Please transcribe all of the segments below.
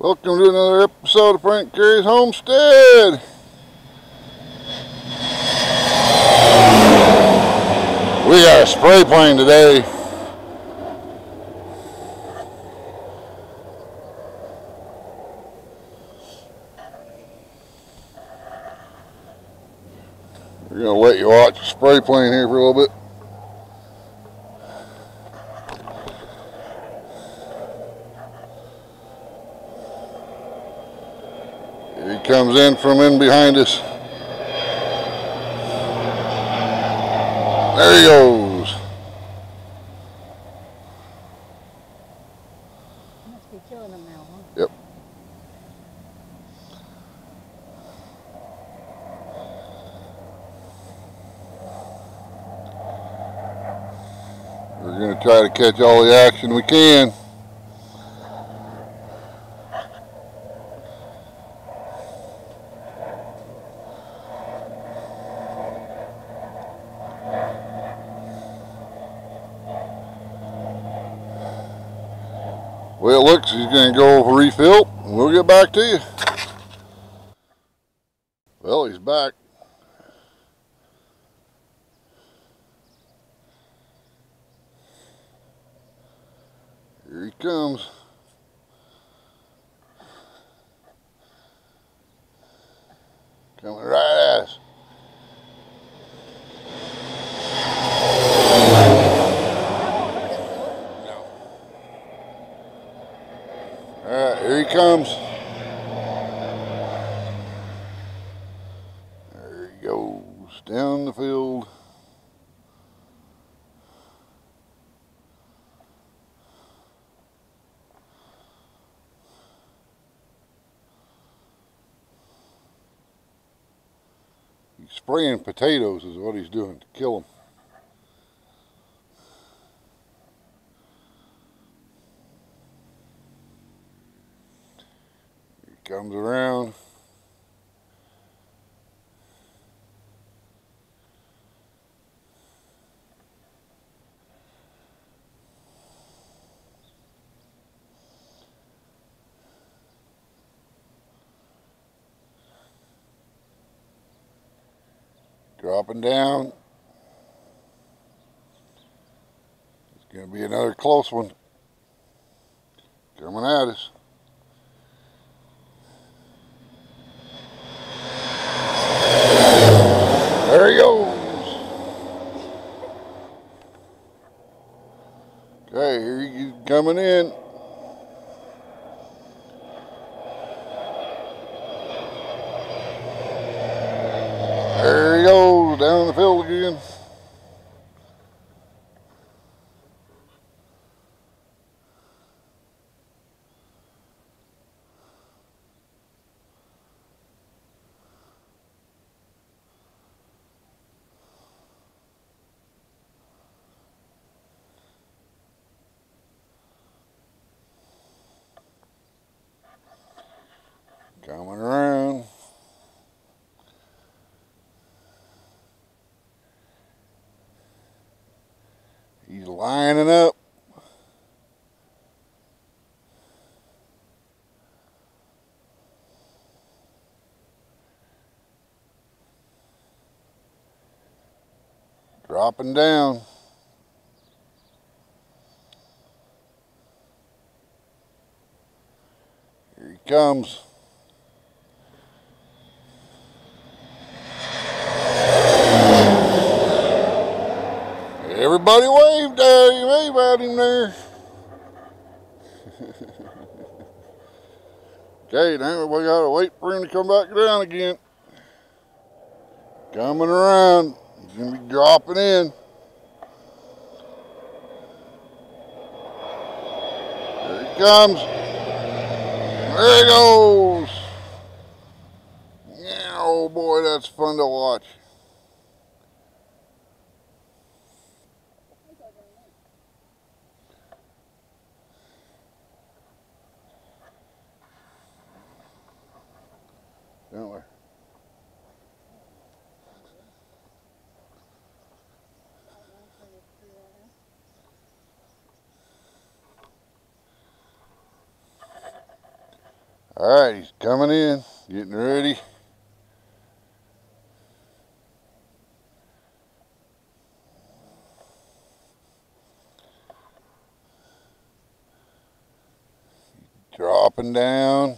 Welcome to another episode of FranknCarrie's Homestead. We got a spray plane today. We're going to let you watch the spray plane here for a little bit. Here he comes in from in behind us. There he goes. Must be killing them now, huh? Yep. We're going to try to catch all the action we can. Well, it looks he's going to go refill, and we'll get back to you. Well, he's back. Here he comes. Coming right at us. Alright, here he comes. There he goes, down the field. He's spraying potatoes is what he's doing to kill them. Comes around. Dropping down. It's going to be another close one. Coming at us. There he goes. Okay, here he's coming in. There he goes, down the field again. Coming around. He's lining up. Dropping down. Here he comes. Everybody waved at him, wave at him there. Okay, now we gotta wait for him to come back down again. Coming around, he's gonna be dropping in. There he comes. There he goes. Yeah, oh boy, that's fun to watch. Don't worry. Alright, he's coming in, getting ready. Dropping down.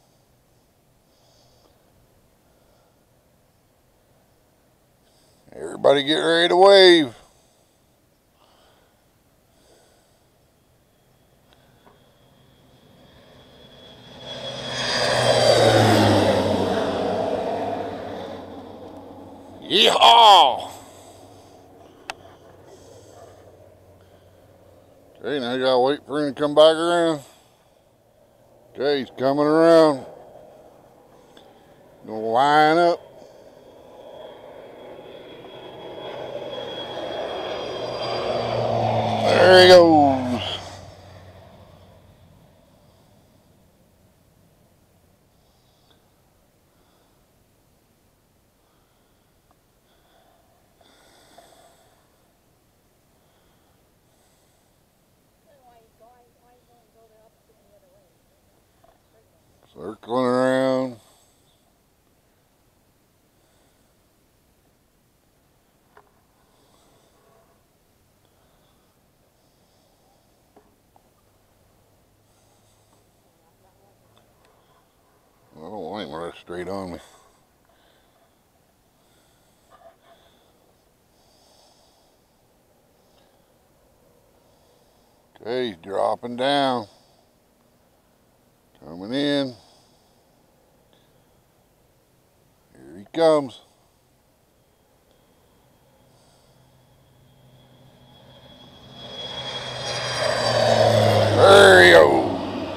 Everybody get ready to wave. Yeehaw! Okay, now you gotta wait for him to come back around. Okay, he's coming around. Gonna line up. There he goes. Circling around. I don't want him right straight on me. Okay, he's dropping down. Coming in. Here he comes. There he goes.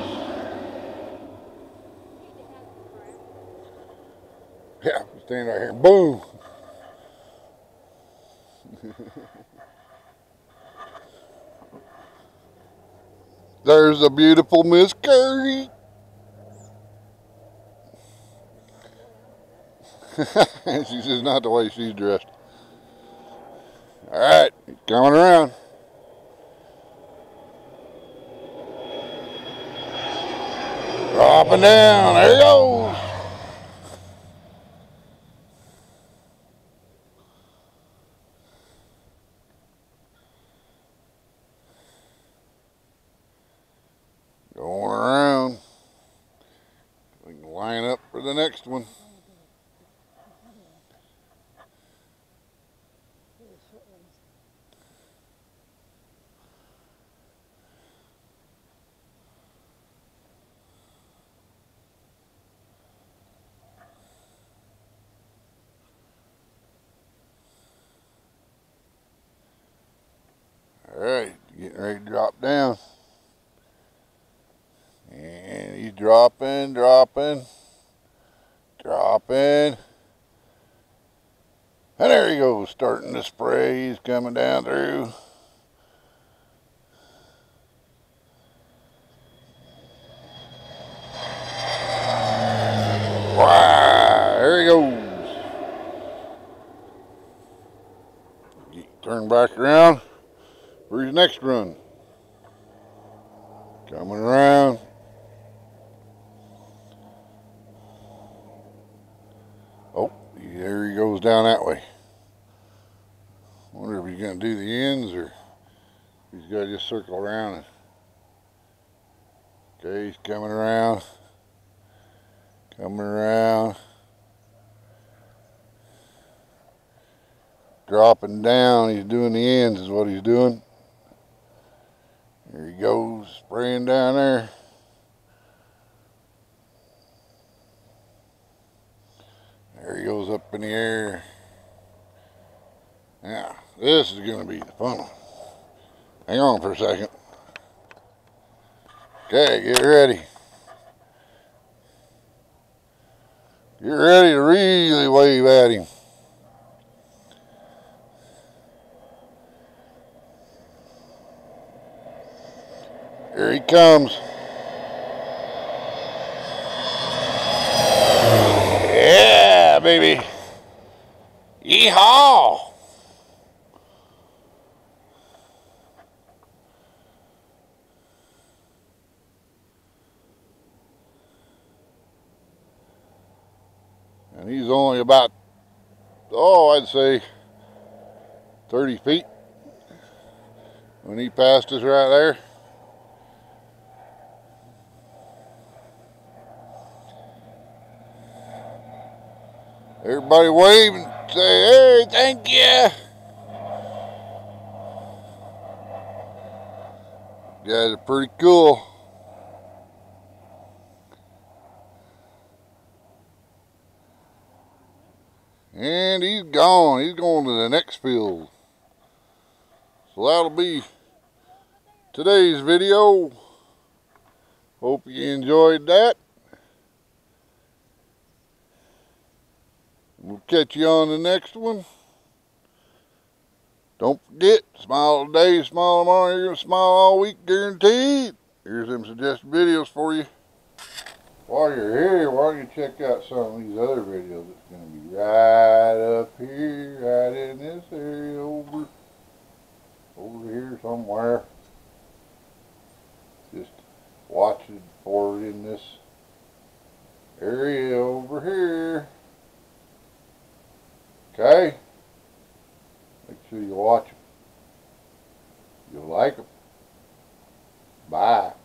Yeah, stand right here. Boom. There's a beautiful Miss Carrie. She's just not the way she's dressed. Alright, he's coming around. Dropping down. There he goes. Going around. We can line up for the next one. Alright, getting ready to drop down. And he's dropping. And there he goes, starting to spray. He's coming down through. Wow, there he goes. Turn back around for his next run. Coming around. Oh, there he goes down that way. Wonder if he's going to do the ends or he's got to just circle around it. Okay, he's coming around. Dropping down, he's doing the ends is what he's doing. There he goes, spraying down there. There he goes up in the air. Now, this is going to be the fun one. Hang on for a second. Okay, get ready. Get ready to really wave at him. Here he comes. Yeah, baby. Yeehaw! And he's only about, oh, I'd say 30 feet when he passed us right there. Everybody wave and say, hey, thank you. Guys are pretty cool. And he's gone. He's going to the next field. So that'll be today's video. Hope you enjoyed that. We'll catch you on the next one. Don't forget, smile today, smile tomorrow. You're going to smile all week, guaranteed. Here's some suggested videos for you. While you're here, why don't you check out some of these other videos? It's going to be right up here, right in this area over here somewhere. Just watching for it in this area over here. Okay? Make sure you watch them. You'll like them. Bye.